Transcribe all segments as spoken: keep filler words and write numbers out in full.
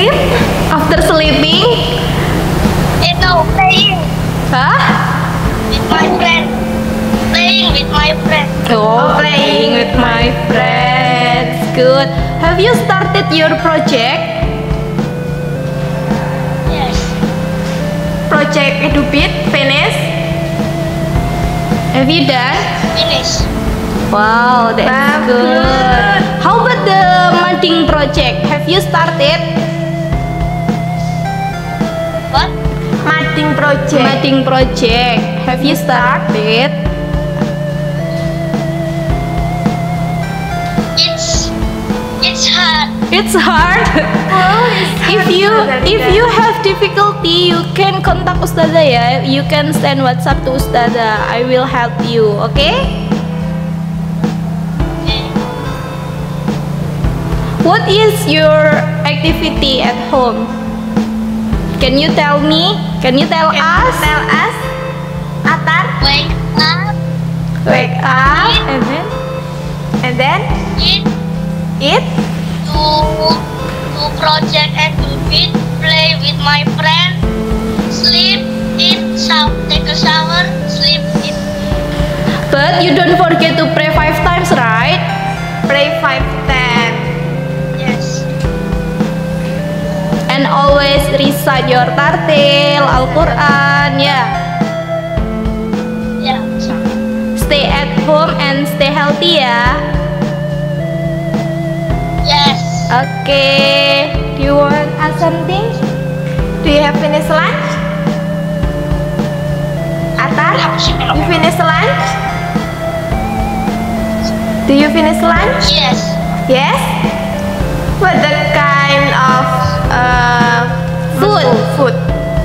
sleep? After sleeping? You know, playing Hah? with my friend. Playing with my friend. Oh, playing with my friends. Good. Have you started your project? Yes. Project EduBit finish? Have you done? Finish. Wow, that's good. How about the modding project? Have you started? What? Modding project. Modding project. Have you started? It's it's hard. It's hard. If you if you have difficulty, you can contact Ustazah ya. You can send WhatsApp to Ustazah. I will help you. Okay? Okay. What is your activity at home? Can you tell me? Can you tell Can us? you tell us? Atar? Wake up, Wake up and then And then eat, eat? do do project and do it. Play with my friend. Sleep, eat, shower, take a shower, sleep, eat. but you don't forget to pray five times, right? Pray five ten. Yes. And always recite your tartil, Al-Quran, yeah. Yeah. Stay at home and stay healthy ya. Yes. Okay. Do you want to ask something? Do you have finished lunch? Atar? You finish lunch? Do you finish lunch? Yes. Yes? What the kind of uh, Food. Food.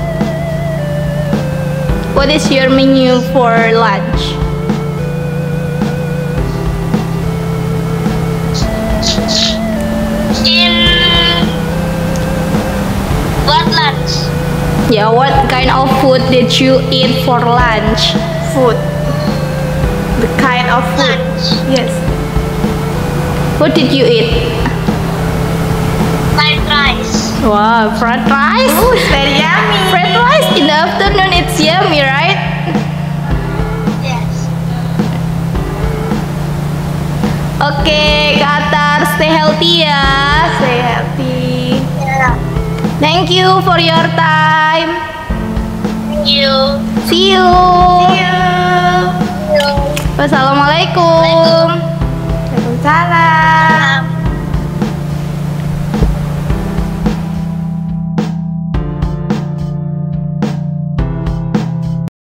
What is your menu for lunch? In what lunch? Yeah, what kind of food did you eat for lunch? Food. The kind of food. Lunch. Yes. What did you eat? Fried rice. Wow, fried rice. Oh, it's very yummy. Fried rice in the afternoon, it's yummy, right? Yes. Oke, Kak Atar, stay healthy ya. Stay healthy. Yeah. Thank you for your time. Thank you. See you. See you. Thank you. Wassalamualaikum. Waalaikumsalam.